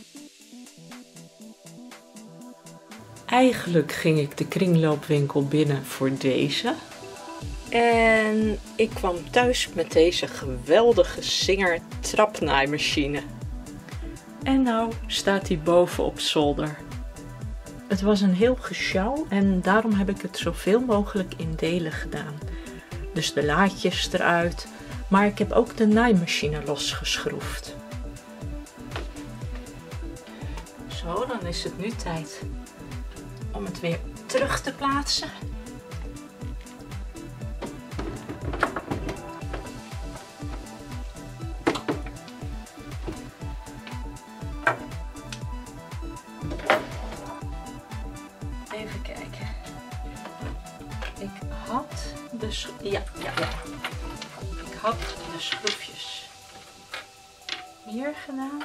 Eigenlijk ging ik de kringloopwinkel binnen voor deze. En ik kwam thuis met deze geweldige Singer trapnaaimachine. En nou staat die boven op zolder. Het was een heel gesjouw en daarom heb ik het zoveel mogelijk in delen gedaan. Dus de laadjes eruit, maar ik heb ook de naaimachine losgeschroefd. Zo, dan is het nu tijd om het weer terug te plaatsen. Even kijken. Ik had de schroefjes hier gedaan.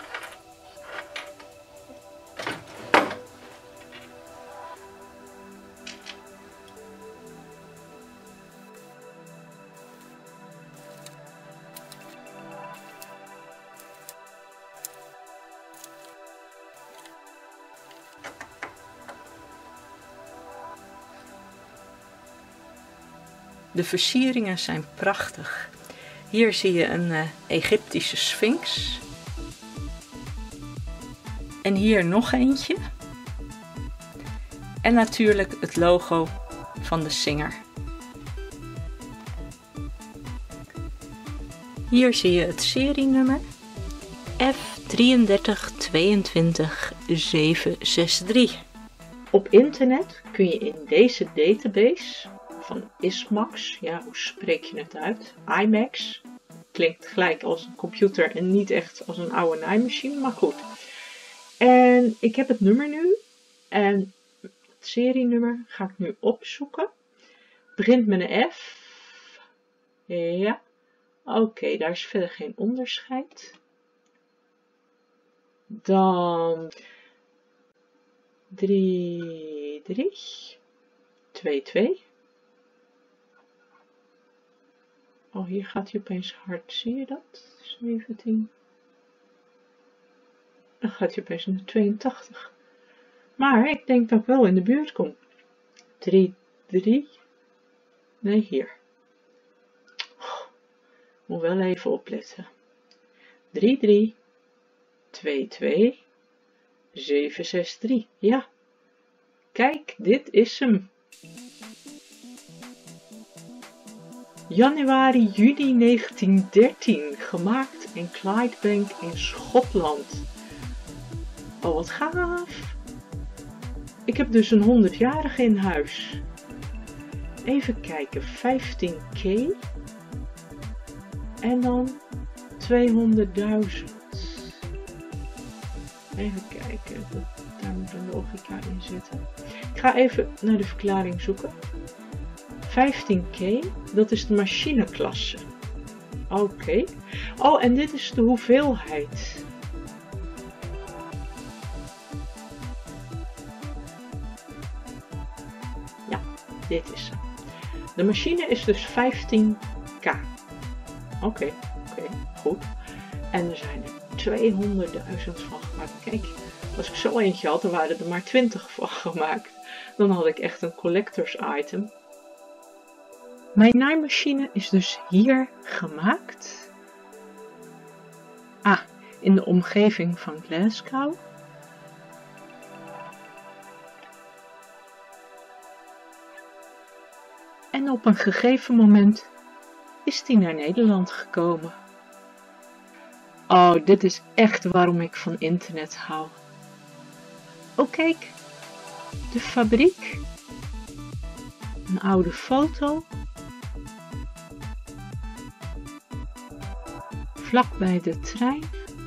De versieringen zijn prachtig. Hier zie je een Egyptische Sphinx. En hier nog eentje. En natuurlijk het logo van de Singer. Hier zie je het serienummer F3322763. Op internet kun je in deze database van ISMAX, ja, hoe spreek je het uit? IMAX. Klinkt gelijk als een computer en niet echt als een oude naaimachine, maar goed. En ik heb het nummer nu en het serienummer ga ik nu opzoeken. Het begint met een F. Ja, oké, daar is verder geen onderscheid. Dan 3322. Oh, hier gaat hij opeens hard. Zie je dat? 17. Dan gaat hij opeens naar 82. Maar ik denk dat ik wel in de buurt kom. 33. Nee, hier. Oh, moet wel even opletten. 3322763. Ja. Kijk, dit is hem. Januari-juni 1913, gemaakt in Clydebank in Schotland. Oh, wat gaaf! Ik heb dus een 100-jarige in huis. Even kijken, 15k. En dan 200.000. Even kijken, daar moet een logica in zitten. Ik ga even naar de verklaring zoeken. 15k, dat is de machineklasse. Oké. Oh, en dit is de hoeveelheid. Ja, dit is hem. De machine is dus 15k. Oké, goed. En er zijn er 200.000 van gemaakt. Kijk, als ik zo eentje had, dan waren er maar 20 van gemaakt. Dan had ik echt een collectors item. Mijn naaimachine is dus hier gemaakt. In de omgeving van Glasgow. En op een gegeven moment is die naar Nederland gekomen. Oh, dit is echt waarom ik van internet hou. Oh, kijk. De fabriek. Een oude foto. Vlak bij de trein.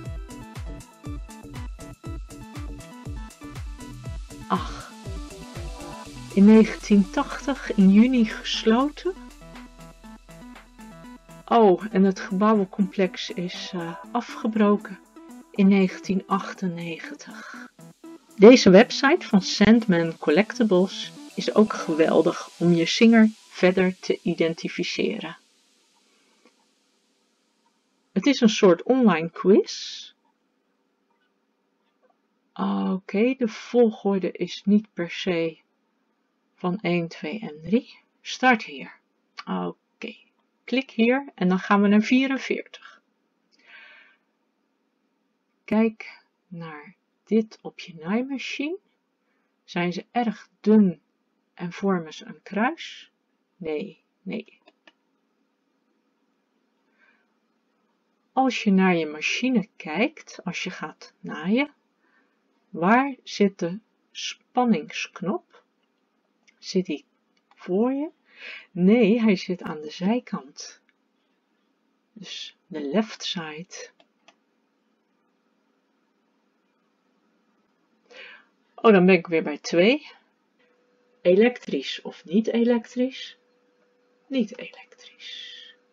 Ach, in 1980 in juni gesloten. Oh, en het gebouwencomplex is afgebroken in 1998. Deze website van Sandman Collectibles is ook geweldig om je Singer verder te identificeren. Het is een soort online quiz. Oké, de volgorde is niet per se van 1, 2 en 3. Start hier. Oké, klik hier en dan gaan we naar 44. Kijk naar dit op je naaimachine. Zijn ze erg dun en vormen ze een kruis? Nee, nee. Als je naar je machine kijkt, als je gaat naaien, waar zit de spanningsknop? Zit die voor je? Nee, hij zit aan de zijkant. Dus de left side. Oh, dan ben ik weer bij 2. Elektrisch of niet elektrisch? Niet elektrisch.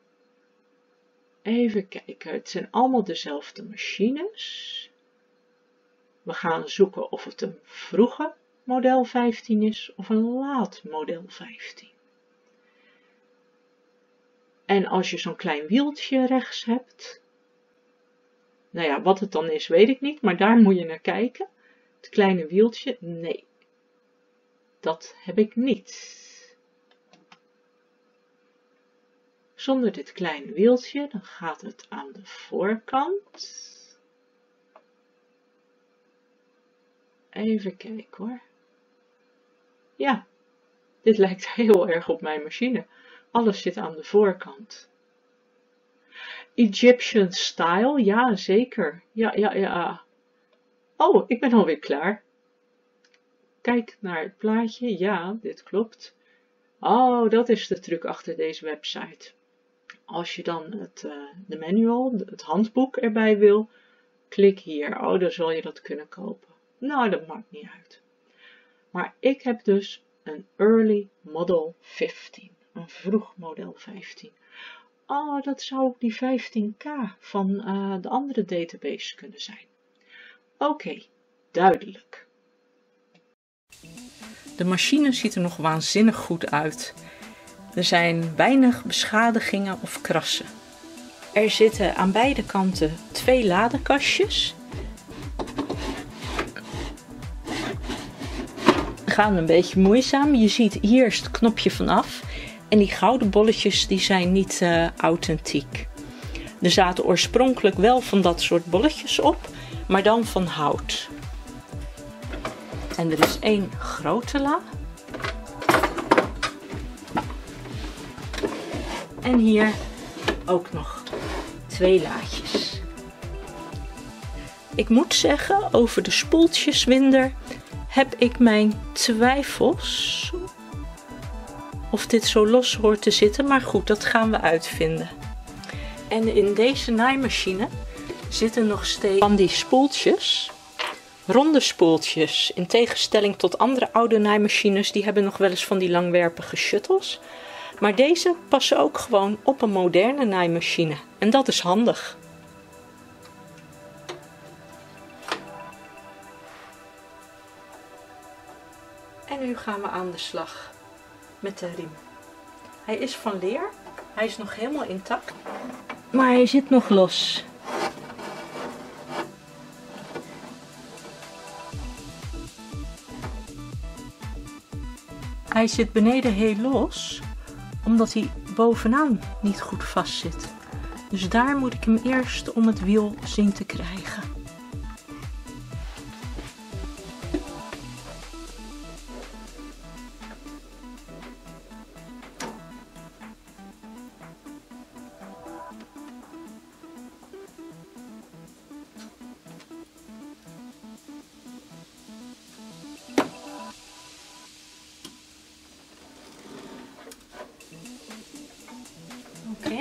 Even kijken, het zijn allemaal dezelfde machines. We gaan zoeken of het een vroege model 15 is of een laat model 15. En als je zo'n klein wieltje rechts hebt, nou ja, wat het dan is weet ik niet, maar daar moet je naar kijken. Het kleine wieltje, nee, dat heb ik niet. Zonder dit kleine wieltje, dan gaat het aan de voorkant. Even kijken hoor. Ja, dit lijkt heel erg op mijn machine. Alles zit aan de voorkant. Egyptian style, ja zeker. Ja. Oh, ik ben alweer klaar. Kijk naar het plaatje, ja, dit klopt. Oh, dat is de truc achter deze website. Als je dan de manual, het handboek erbij wil, klik hier. Oh, dan zal je dat kunnen kopen. Nou, dat maakt niet uit. Maar ik heb dus een Early Model 15. Een vroeg model 15. Oh, dat zou ook die 15K van de andere database kunnen zijn. Oké, duidelijk. De machine ziet er nog waanzinnig goed uit. Er zijn weinig beschadigingen of krassen. Er zitten aan beide kanten 2 ladekastjes. Gaan een beetje moeizaam. Je ziet hier is het knopje vanaf. En die gouden bolletjes die zijn niet authentiek. Er zaten oorspronkelijk wel van dat soort bolletjes op, maar dan van hout. En er is 1 grote la. En hier ook nog 2 laadjes. Ik moet zeggen, over de spoeltjeswinder heb ik mijn twijfels of dit zo los hoort te zitten, maar goed, dat gaan we uitvinden. En in deze naaimachine zitten nog steeds van die spoeltjes, ronde spoeltjes, in tegenstelling tot andere oude naaimachines, die hebben nog wel eens van die langwerpige shuttles. Maar deze passen ook gewoon op een moderne naaimachine en dat is handig. En nu gaan we aan de slag met de riem. Hij is van leer, hij is nog helemaal intact, maar hij zit nog los. Hij zit beneden heel los, omdat hij bovenaan niet goed vast zit. Dus daar moet ik hem eerst om het wiel zien te krijgen. Oké.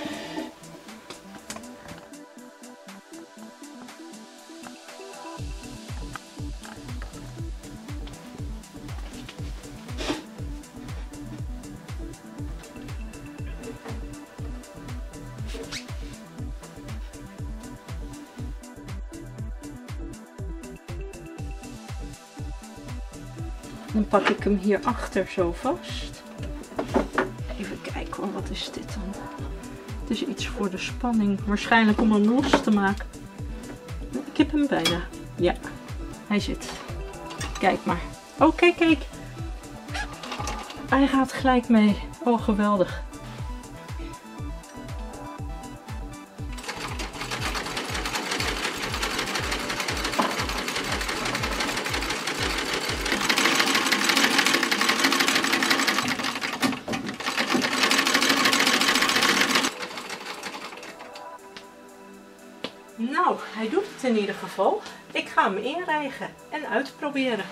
Dan pak ik hem hier achter zo vast. Even kijken, wat is dit dan? Het is iets voor de spanning, waarschijnlijk om hem los te maken. Ik heb hem bijna. Ja. hij zit. Kijk maar. Oh, kijk, kijk. Hij gaat gelijk mee. Oh, geweldig. Nou, hij doet het in ieder geval. Ik ga hem inrijgen en uitproberen.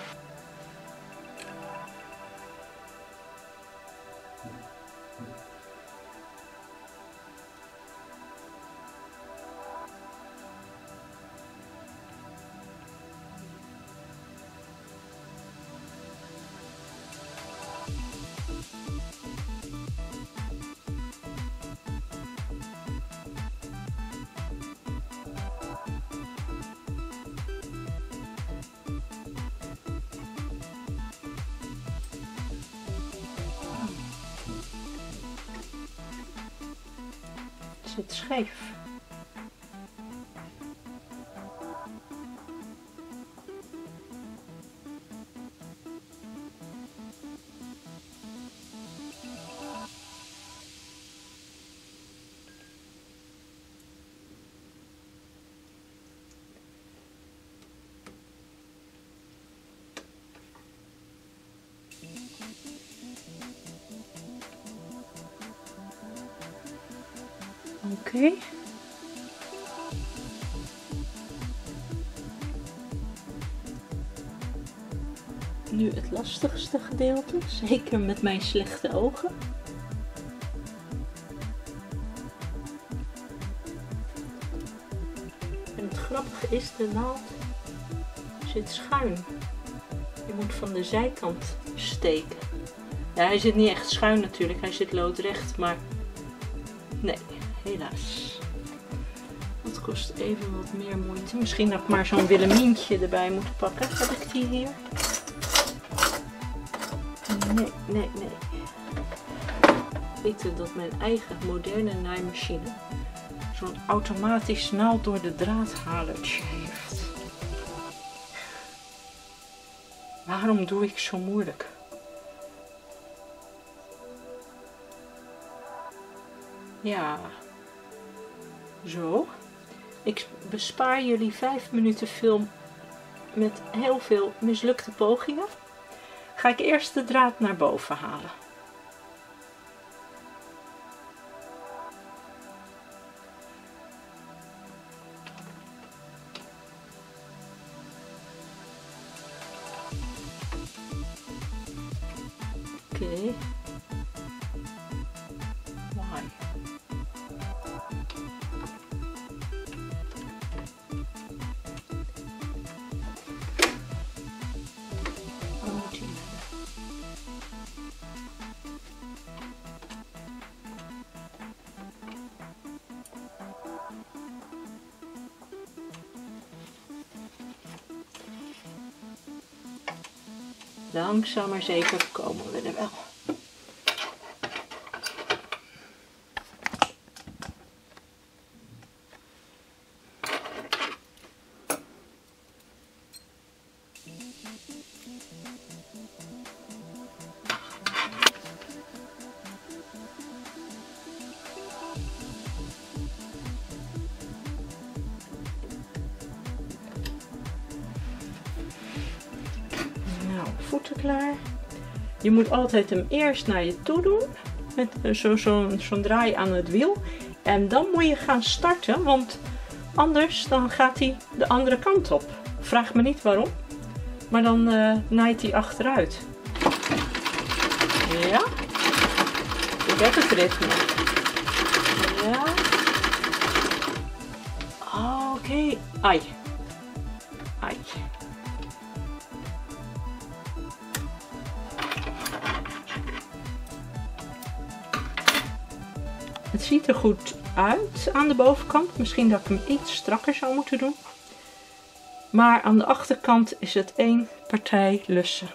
Zit scheef. Oké. Nu het lastigste gedeelte, zeker met mijn slechte ogen. En het grappige is, de naald zit schuin. Je moet van de zijkant steken. Ja, hij zit niet echt schuin natuurlijk, hij zit loodrecht, maar nee, helaas. Dat kost even wat meer moeite. Misschien dat ik maar zo'n Willemientje erbij moet pakken. Heb ik die hier? Nee, nee, nee. Weet je dat mijn eigen moderne naaimachine zo'n automatisch naald door de draadhalertje heeft? Waarom doe ik zo moeilijk? Ja, zo. Ik bespaar jullie 5 minuten film met heel veel mislukte pogingen. Ga ik eerst de draad naar boven halen. Oké. Why? Langzaam maar zeker komen we er wel. Voeten klaar. Je moet altijd hem eerst naar je toe doen met zo'n draai aan het wiel en dan moet je gaan starten, want anders dan gaat hij de andere kant op. Vraag me niet waarom, maar dan naait hij achteruit. Ja, ik heb het ritme. Ja. Oké. Ai. Ai. Het ziet er goed uit aan de bovenkant. Misschien dat ik hem iets strakker zou moeten doen. Maar aan de achterkant is het één partij lussen.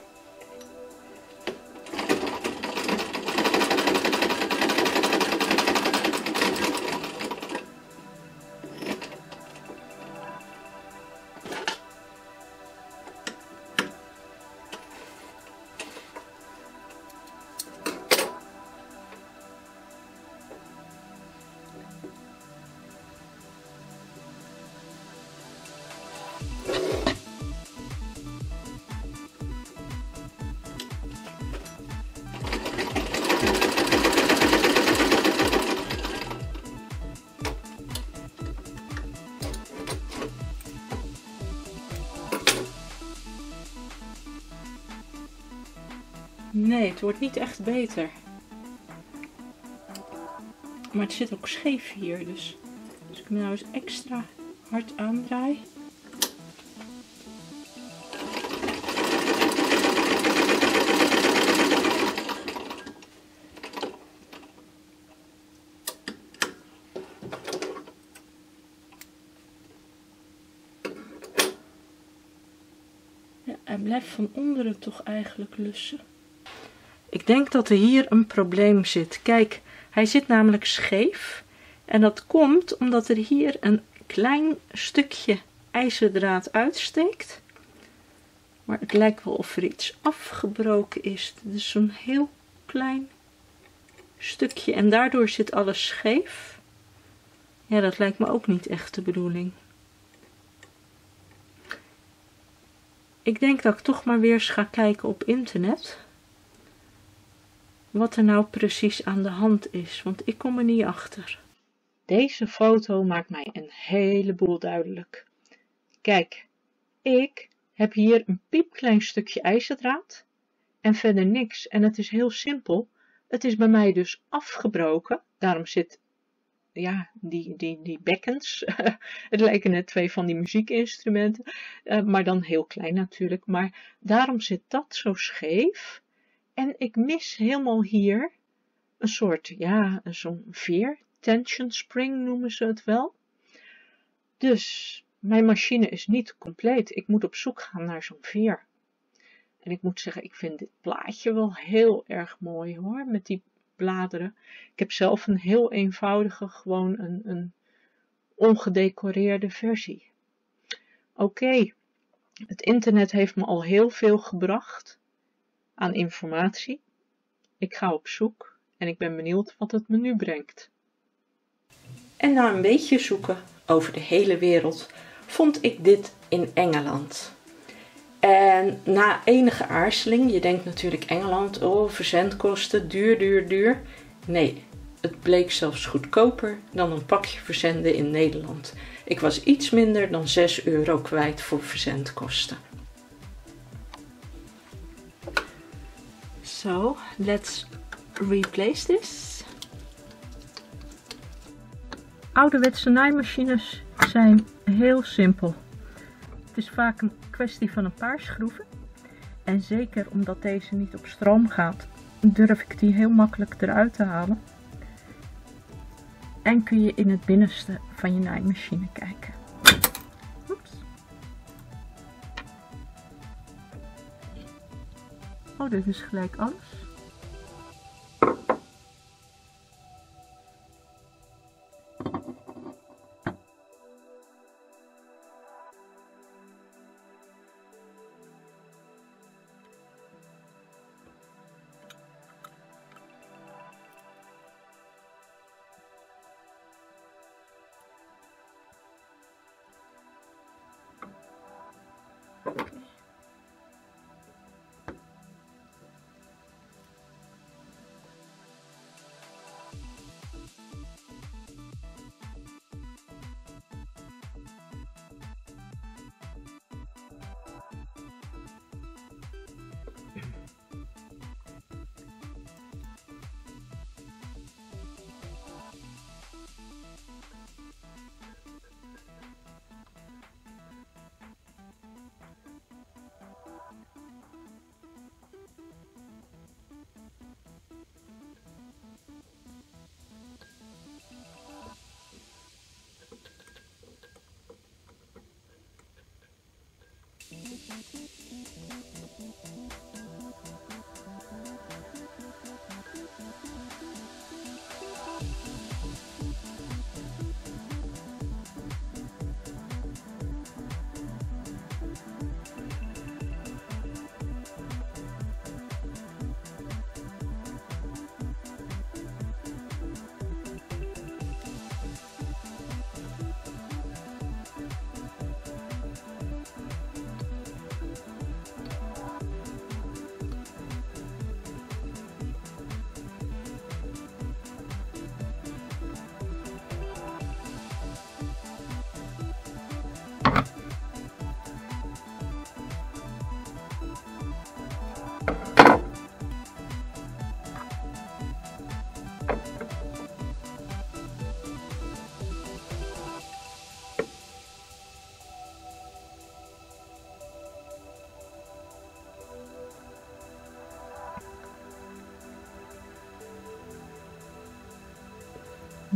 Nee, het wordt niet echt beter. Maar het zit ook scheef hier, dus als ik hem nou eens extra hard aandraai. Ja, hij blijft van onderen toch eigenlijk lussen. Ik denk dat er hier een probleem zit. Kijk, hij zit namelijk scheef. En dat komt omdat er hier een klein stukje ijzerdraad uitsteekt. Maar het lijkt wel of er iets afgebroken is. Dit is zo'n heel klein stukje. En daardoor zit alles scheef. Ja, dat lijkt me ook niet echt de bedoeling. Ik denk dat ik toch maar weer eens ga kijken op internet. Wat er nou precies aan de hand is. Want ik kom er niet achter. Deze foto maakt mij een heleboel duidelijk. Kijk, ik heb hier een piepklein stukje ijzerdraad en verder niks. En het is heel simpel. Het is bij mij dus afgebroken. Daarom zit, ja, die bekkens. Het lijken net twee van die muziekinstrumenten. Maar dan heel klein natuurlijk. Maar daarom zit dat zo scheef. En ik mis helemaal hier een soort, ja, zo'n veer. Tension spring noemen ze het wel. Dus mijn machine is niet compleet. Ik moet op zoek gaan naar zo'n veer. En ik moet zeggen, ik vind dit plaatje wel heel erg mooi hoor, met die bladeren. Ik heb zelf een heel eenvoudige, gewoon een ongedecoreerde versie. Oké, het internet heeft me al heel veel gebracht aan informatie. Ik ga op zoek en ik ben benieuwd wat het me nu brengt. En na een beetje zoeken over de hele wereld vond ik dit in Engeland. En na enige aarzeling, je denkt natuurlijk Engeland, oh verzendkosten, duur. Nee, het bleek zelfs goedkoper dan een pakje verzenden in Nederland. Ik was iets minder dan 6 euro kwijt voor verzendkosten. So, let's replace this. Ouderwetse naaimachines zijn heel simpel. Het is vaak een kwestie van een paar schroeven. En zeker omdat deze niet op stroom gaat, durf ik die heel makkelijk eruit te halen. En kun je in het binnenste van je naaimachine kijken. Oeps. Oh, dit is gelijk alles.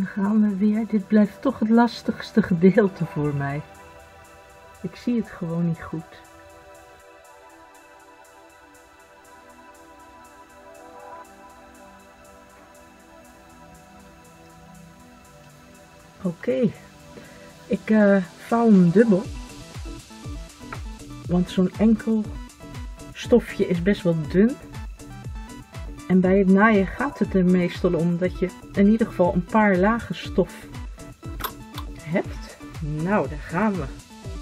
Dan gaan we weer. Dit blijft toch het lastigste gedeelte voor mij. Ik zie het gewoon niet goed. Oké. Ik vouw hem dubbel. Want zo'n enkel stofje is best wel dun. En bij het naaien gaat het er meestal om dat je in ieder geval een paar lagen stof hebt. Nou, daar gaan we.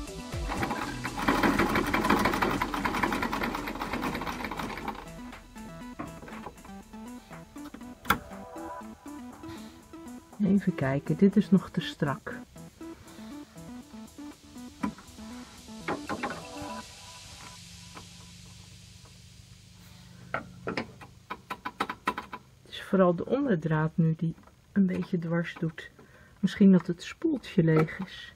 Even kijken, dit is nog te strak. Het is vooral de onderdraad nu die een beetje dwars doet. Misschien dat het spoeltje leeg is.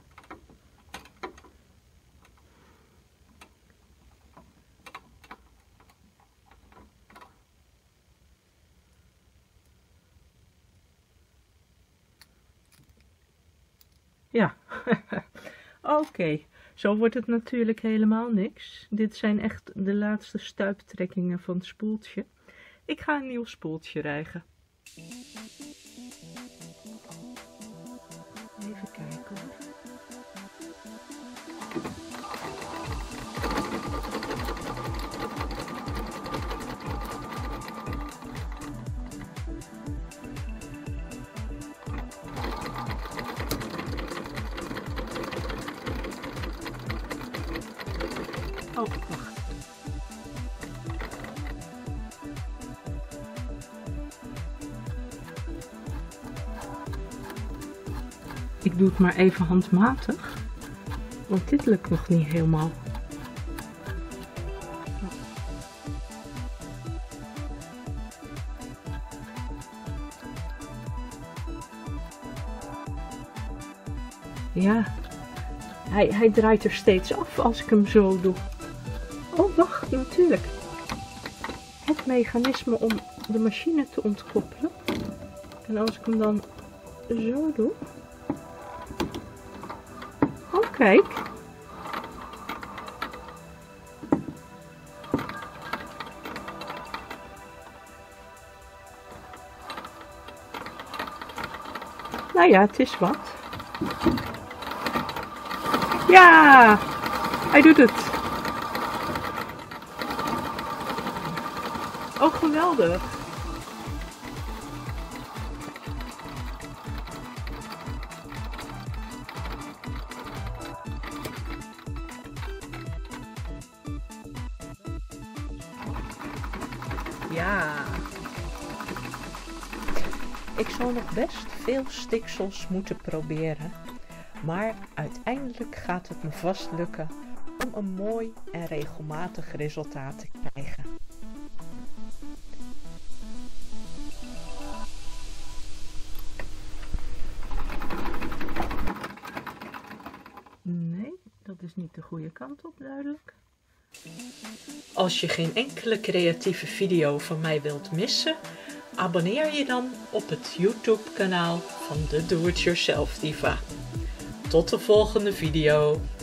Ja, oké. Zo wordt het natuurlijk helemaal niks. Dit zijn echt de laatste stuiptrekkingen van het spoeltje. Ik ga een nieuw spoeltje rijgen. Even kijken hoor. Oh, wacht. Ik doe het maar even handmatig, want dit lukt nog niet helemaal. Ja, hij draait er steeds af als ik hem zo doe. Oh, wacht, natuurlijk. Het mechanisme om de machine te ontkoppelen. En als ik hem dan zo doe. Oh, kijk. Nou ja, het is wat. Ja, hij doet het. Oh, geweldig. Ja. Ik zal nog best veel stiksels moeten proberen. Maar uiteindelijk gaat het me vast lukken om een mooi en regelmatig resultaat te krijgen. Nee, dat is niet de goede kant op, duidelijk. Als je geen enkele creatieve video van mij wilt missen, abonneer je dan op het YouTube kanaal van de Do It Yourself Diva. Tot de volgende video.